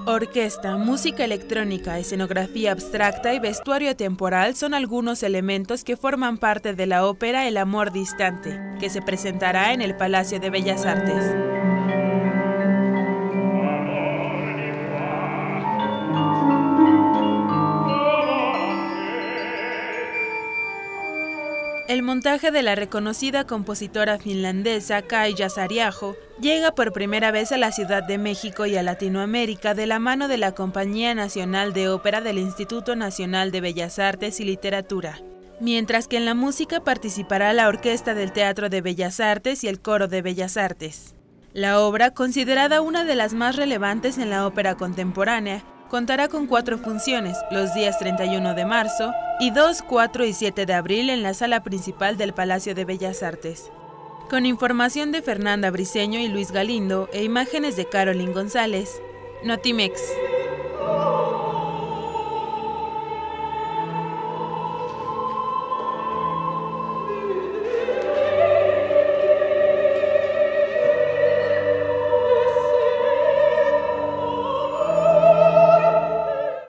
Orquesta, música electrónica, escenografía abstracta y vestuario temporal son algunos elementos que forman parte de la ópera El amor distante, que se presentará en el Palacio de Bellas Artes. El montaje de la reconocida compositora finlandesa Kaija Saariaho llega por primera vez a la Ciudad de México y a Latinoamérica de la mano de la Compañía Nacional de Ópera del Instituto Nacional de Bellas Artes y Literatura, mientras que en la música participará la Orquesta del Teatro de Bellas Artes y el Coro de Bellas Artes. La obra, considerada una de las más relevantes en la ópera contemporánea, contará con 4 funciones, los días 31 de marzo y 2, 4 y 7 de abril en la sala principal del Palacio de Bellas Artes. Con información de Fernanda Briceño y Luis Galindo e imágenes de Carolyn González, Notimex.